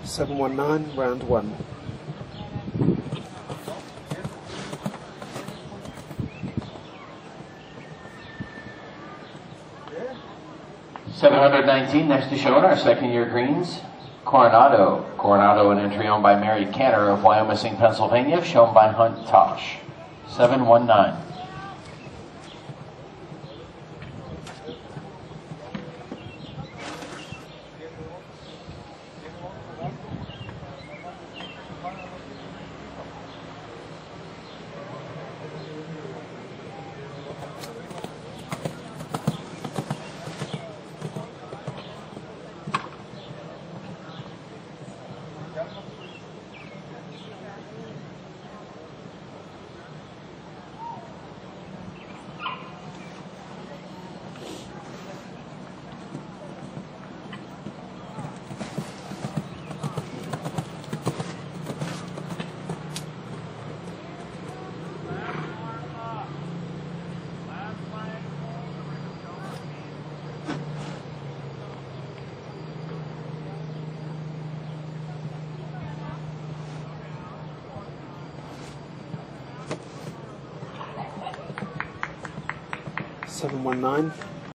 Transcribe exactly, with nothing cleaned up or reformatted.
seven one nine, round one. seven hundred nineteen, next to show in our second year greens, Coronado. Coronado, an entry owned by Mary Cantor of Wyomissing, Pennsylvania, shown by Hunt Tosh. seven one nine. seven one nine.